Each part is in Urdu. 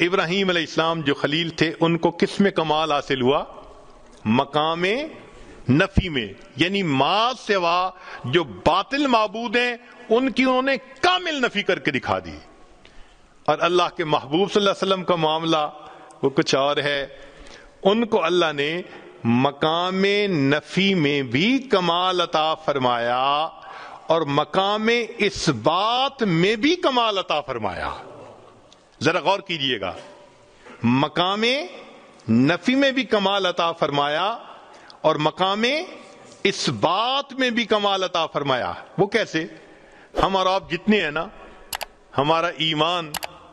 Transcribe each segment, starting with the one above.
ابراہیم علیہ السلام جو خلیل تھے ان کو کس میں کمال حاصل ہوا؟ مقام نفی میں، یعنی ما سوا جو باطل معبود ہیں ان کی انہوں نے کامل نفی کر کے دکھا دی۔ اور اللہ کے محبوب صلی اللہ علیہ وسلم کا معاملہ وہ کچھ اور ہے، ان کو اللہ نے مقام نفی میں بھی کمال عطا فرمایا اور مقام اثبات میں بھی کمال عطا فرمایا۔ ذرا غور کیجئے گا، مقام نفی میں بھی کمال عطا فرمایا اور مقام اثبات میں بھی کمال عطا فرمایا۔ وہ کیسے؟ ہم اور آپ جتنے ہیں نا، ہمارا ایمان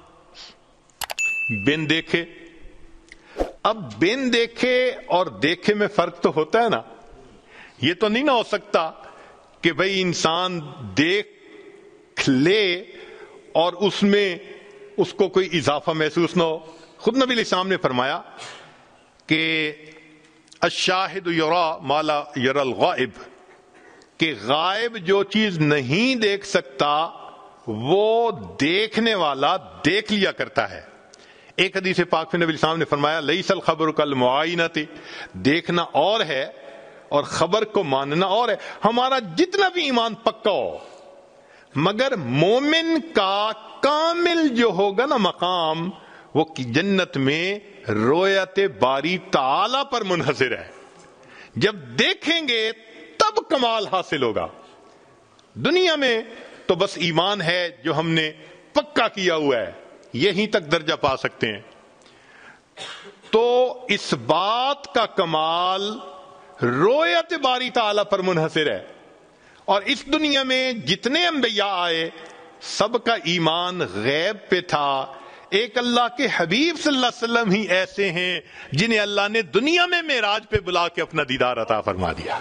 بن دیکھے، اب بن دیکھے اور دیکھے میں فرق تو ہوتا ہے نا۔ یہ تو نہیں نہ ہو سکتا کہ بھئی انسان دیکھ لے اور اس میں اس کو کوئی اضافہ محسوس نہ ہو۔ خود نبی علیہ السلام نے فرمایا کہ الشاہد یرا ما لا یرا الغائب، کہ غائب جو چیز نہیں دیکھ سکتا وہ دیکھنے والا دیکھ لیا کرتا ہے۔ ایک حدیث پاک میں نبی علیہ السلام نے فرمایا لیس الخبر کالمعائنۃ، دیکھنا اور ہے اور خبر کو ماننا اور ہے۔ ہمارا جتنا بھی ایمان پکا ہو، مگر مومن کا کامل جو ہوگا نا مقام، وہ جنت میں رویت باری تعالی پر منحصر ہے۔ جب دیکھیں گے تب کمال حاصل ہوگا۔ دنیا میں تو بس ایمان ہے جو ہم نے پکا کیا ہوا ہے، یہیں تک درجہ پا سکتے ہیں۔ تو اس بات کا کمال رویت باری تعالی پر منحصر ہے، اور اس دنیا میں جتنے انبیاء آئے سب کا ایمان غیب پہ تھا۔ ایک اللہ کے حبیب صلی اللہ علیہ وسلم ہی ایسے ہیں جنہیں اللہ نے دنیا میں معراج پہ بلا کے اپنا دیدار عطا فرما دیا۔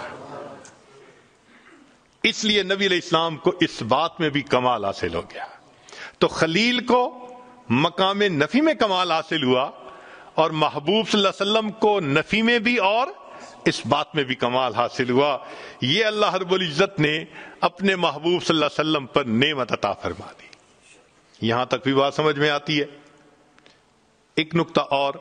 اس لیے نبی علیہ السلام کو اس بات میں بھی کمال حاصل ہو گیا۔ تو خلیل کو مقام نفی میں کمال حاصل ہوا اور محبوب صلی اللہ علیہ وسلم کو نفی میں بھی اور اس بات میں بھی کمال حاصل ہوا۔ یہ اللہ رب العزت نے اپنے محبوب صلی اللہ علیہ وسلم پر نعمت عطا فرما دی۔ یہاں تک بھی بات سمجھ میں آتی ہے؟ ایک نقطہ اور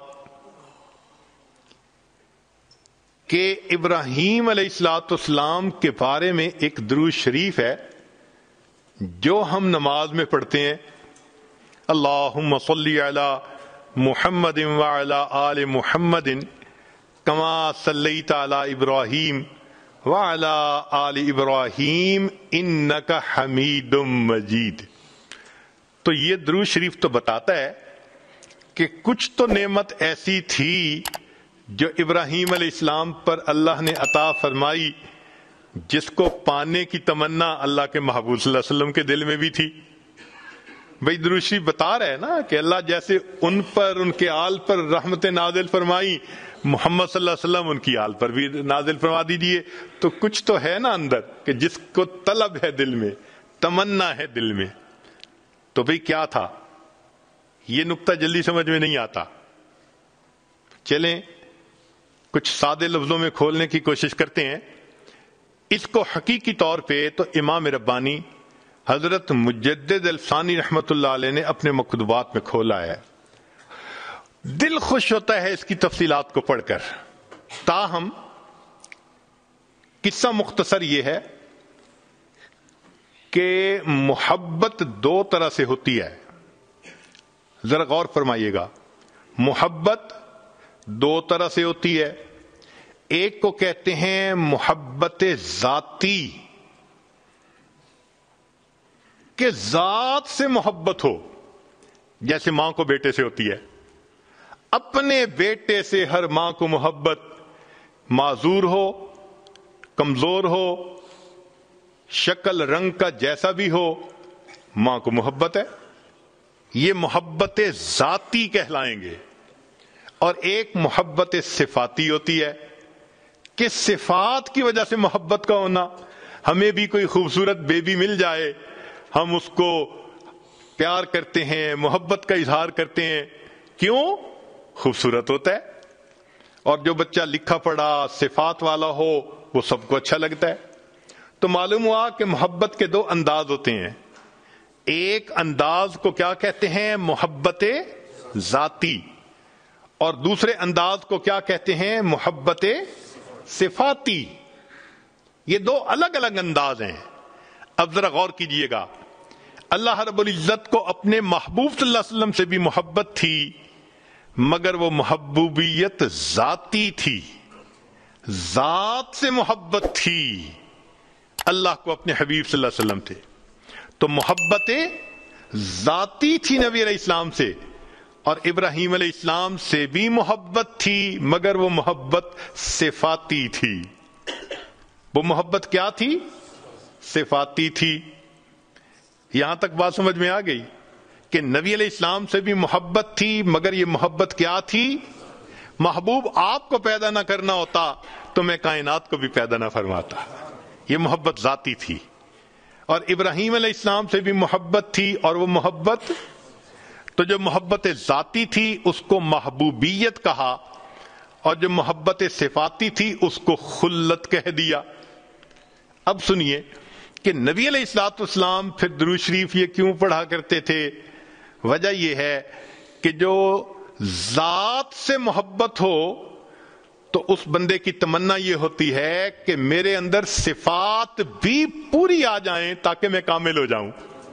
کہ ابراہیم علیہ الصلوۃ والسلام کے بارے میں ایک درود شریف ہے جو ہم نماز میں پڑھتے ہیں، اللہم صلی علی محمد وعلی آل محمد کما صلیت علی ابراہیم وعلی آل ابراہیم انک حمید مجید۔ تو یہ درود شریف تو بتاتا ہے کہ کچھ تو نعمت ایسی تھی جو ابراہیم علیہ السلام پر اللہ نے عطا فرمائی، جس کو پانے کی تمنا اللہ کے محبوب صلی اللہ علیہ وسلم کے دل میں بھی تھی۔ بھئی درود شریف بتا رہے ہیں نا کہ اللہ جیسے ان پر، ان کے آل پر رحمت نازل فرمائی، محمد صلی اللہ علیہ وسلم ان کی آل پر بھی نازل فرما دیجیے۔ تو کچھ تو ہے نا اندر کہ جس کو طلب ہے دل میں، تمنا ہے دل میں۔ تو بھئی کیا تھا؟ یہ نقطہ جلدی سمجھ میں نہیں آتا، چلیں کچھ سادے لفظوں میں کھولنے کی کوشش کرتے ہیں۔ اس کو حقیقی طور پہ تو امام ربانی حضرت مجدد الثانی رحمت اللہ علیہ نے اپنے مکتوبات میں کھولا ہے۔ دل خوش ہوتا ہے اس کی تفصیلات کو پڑھ کر۔ تاہم قصہ مختصر یہ ہے کہ محبت دو طرح سے ہوتی ہے، ذرا غور فرمائیے گا۔ محبت دو طرح سے ہوتی ہے، ایک کو کہتے ہیں محبت ذاتی، کہ ذات سے محبت ہو، جیسے ماں کو بیٹے سے ہوتی ہے۔ اپنے بیٹے سے ہر ماں کو محبت، معذور ہو، کمزور ہو، شکل رنگ کا جیسا بھی ہو، ماں کو محبت ہے۔ یہ محبت ذاتی کہلائیں گے۔ اور ایک محبت صفاتی ہوتی ہے کہ صفات کی وجہ سے محبت کا ہونا۔ ہمیں بھی کوئی خوبصورت بیبی مل جائے، ہم اس کو پیار کرتے ہیں، محبت کا اظہار کرتے ہیں، کیوں؟ خوبصورت ہوتا ہے۔ اور جو بچہ لکھا پڑھا صفات والا ہو وہ سب کو اچھا لگتا ہے۔ تو معلوم ہوا کہ محبت کے دو انداز ہوتے ہیں۔ ایک انداز کو کیا کہتے ہیں؟ محبت ذاتی، اور دوسرے انداز کو کیا کہتے ہیں؟ محبت صفاتی. یہ دو الگ الگ انداز ہیں. اب ذرا غور کیجئے گا، اللہ رب العزت کو اپنے محبوب صلی اللہ علیہ وسلم سے بھی محبت تھی، مگر وہ محبوبیت ذاتی تھی، ذات سے محبت تھی. اللہ کو اپنے حبیب صلی اللہ علیہ وسلم تھے تو محبت ذاتی تھی نبی علیہ السلام سے، اور ابراہیم علیہ السلام سے بھی محبت تھی، مگر وہ محبت صفاتی تھی. وہ محبت کیا تھی؟ صفاتی تھی. یہاں تک بات سمجھ میں آ گئی کہ نبی علیہ السلام سے بھی محبت تھی، مگر یہ محبت کیا تھی؟ محبوب آپ کو پیدا نہ کرنا ہوتا تو میں کائنات کو بھی پیدا نہ فرماتا. یہ محبت ذاتی تھی. اور ابراہیم علیہ السلام سے بھی محبت تھی، اور وہ محبت، تو جو محبت ذاتی تھی اس کو محبوبیت کہا، اور جو محبت صفاتی تھی اس کو خلت کہہ دیا. اب سنیے کہ نبی علیہ الصلوۃ والسلام پھر درود شریف یہ کیوں پڑھا کرتے تھے؟ وجہ یہ ہے کہ جو ذات سے محبت ہو تو اس بندے کی تمنا یہ ہوتی ہے کہ میرے اندر صفات بھی پوری آ جائیں تاکہ میں کامل ہو جاؤں.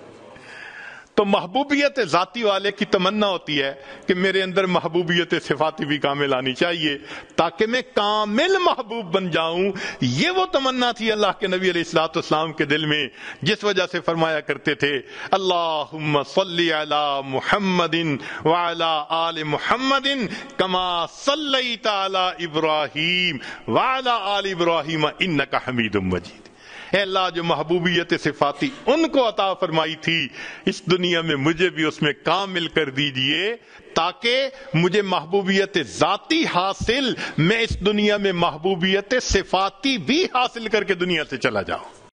تو محبوبیت ذاتی والے کی تمنا ہوتی ہے کہ میرے اندر محبوبیت صفاتی بھی کامل آنی چاہیے تاکہ میں کامل محبوب بن جاؤں. یہ وہ تمنا تھی اللہ کے نبی علیہ الصلوۃ والسلام کے دل میں، جس وجہ سے فرمایا کرتے تھے اللہم صلی علی محمد وعلی آل محمد کما صلیت علی ابراہیم وعلی آل ابراہیم انک حمید مجید. اے اللہ، جو محبوبیت صفاتی ان کو عطا فرمائی تھی، اس دنیا میں مجھے بھی اس میں کامل کر دیجئے تاکہ مجھے محبوبیت ذاتی حاصل، میں اس دنیا میں محبوبیت صفاتی بھی حاصل کر کے دنیا سے چلا جاؤں.